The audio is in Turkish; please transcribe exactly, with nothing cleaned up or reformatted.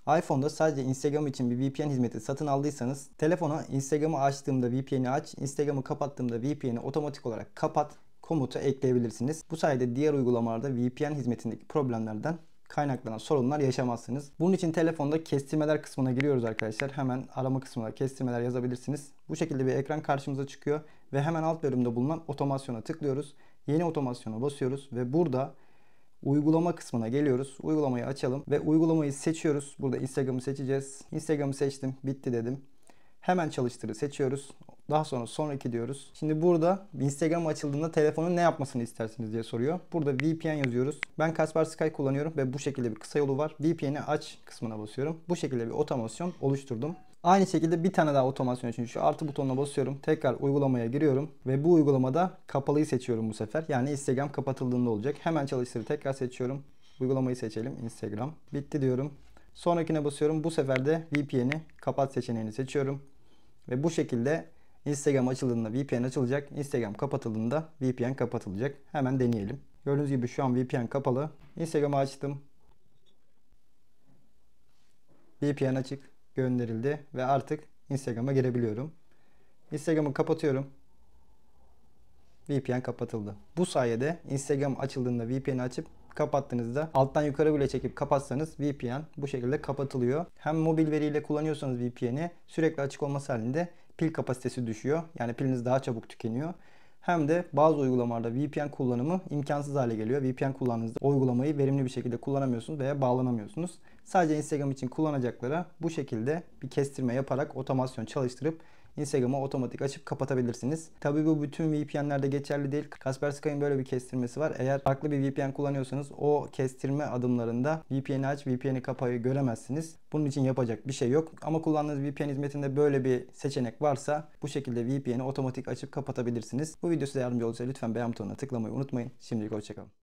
iPhone'da sadece Instagram için bir V P N hizmeti satın aldıysanız telefona Instagram'ı açtığımda V P N'i aç, Instagram'ı kapattığımda V P N'i otomatik olarak kapat komutu ekleyebilirsiniz. Bu sayede diğer uygulamalarda V P N hizmetindeki problemlerden kaynaklanan sorunlar yaşamazsınız. Bunun için telefonda kestirmeler kısmına giriyoruz arkadaşlar. Hemen arama kısmına kestirmeler yazabilirsiniz. Bu şekilde bir ekran karşımıza çıkıyor ve hemen alt bölümde bulunan otomasyona tıklıyoruz. Yeni otomasyona basıyoruz ve burada uygulama kısmına geliyoruz. Uygulamayı açalım ve uygulamayı seçiyoruz. Burada Instagram'ı seçeceğiz. Instagram'ı seçtim. Bitti dedim. Hemen çalıştırı seçiyoruz. Daha sonra sonraki diyoruz. Şimdi burada Instagram açıldığında telefonun ne yapmasını istersiniz diye soruyor. Burada V P N yazıyoruz. Ben Kaspersky kullanıyorum ve bu şekilde bir kısa yolu var. V P N'i aç kısmına basıyorum. Bu şekilde bir otomasyon oluşturdum. Aynı şekilde bir tane daha otomasyon için şu artı butonuna basıyorum. Tekrar uygulamaya giriyorum ve bu uygulamada kapalıyı seçiyorum bu sefer. Yani Instagram kapatıldığında olacak. Hemen çalıştırı tekrar seçiyorum. Uygulamayı seçelim. Instagram. Bitti diyorum. Sonrakine basıyorum. Bu sefer de V P N'i kapat seçeneğini seçiyorum. Ve bu şekilde Instagram açıldığında V P N açılacak. Instagram kapatıldığında V P N kapatılacak. Hemen deneyelim. Gördüğünüz gibi şu an V P N kapalı. Instagram'ı açtım. V P N açık gönderildi ve artık Instagram'a girebiliyorum. Instagram'ı kapatıyorum. V P N kapatıldı. Bu sayede Instagram açıldığında V P N'i açıp kapattığınızda alttan yukarı bile çekip kapatsanız V P N bu şekilde kapatılıyor. Hem mobil veriyle kullanıyorsanız V P N'i sürekli açık olması halinde pil kapasitesi düşüyor. Yani piliniz daha çabuk tükeniyor. Hem de bazı uygulamalarda V P N kullanımı imkansız hale geliyor. V P N kullandığınızda o uygulamayı verimli bir şekilde kullanamıyorsunuz veya bağlanamıyorsunuz. Sadece Instagram için kullanacaklara bu şekilde bir kestirme yaparak otomasyon çalıştırıp Instagram'ı otomatik açıp kapatabilirsiniz. Tabii bu bütün V P N'lerde geçerli değil. Kaspersky'ın böyle bir kestirmesi var. Eğer farklı bir V P N kullanıyorsanız o kestirme adımlarında V P N'i aç, V P N'i kapayı göremezsiniz. Bunun için yapacak bir şey yok. Ama kullandığınız V P N hizmetinde böyle bir seçenek varsa bu şekilde V P N'i otomatik açıp kapatabilirsiniz. Bu video size yardımcı olursa lütfen beğen butonuna tıklamayı unutmayın. Şimdilik hoşçakalın.